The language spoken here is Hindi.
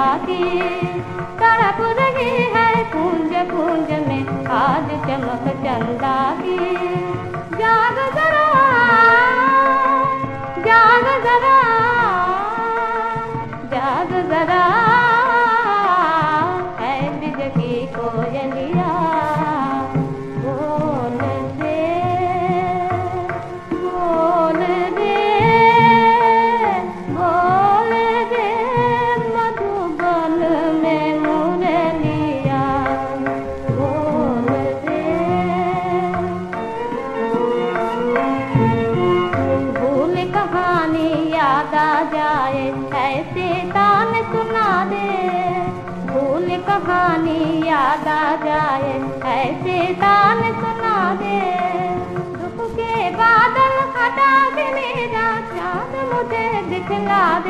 की तड़प रही है कूंज कूंज में आज चमक चंदा की। जाग जरा जाग जरा जाग जरा है ब्रिज की कोयलिया बोल दे बोल दे बोल दे मधुबन में मुरलिया बोल दे। भूल कहानी याद आ जाए ऐसे तान सुना दे। भूल कहानी याद आ जाए ऐसे तान सुना दे। दुख के बादल हटा दे मेरा चाँद मुझे दिखला दे।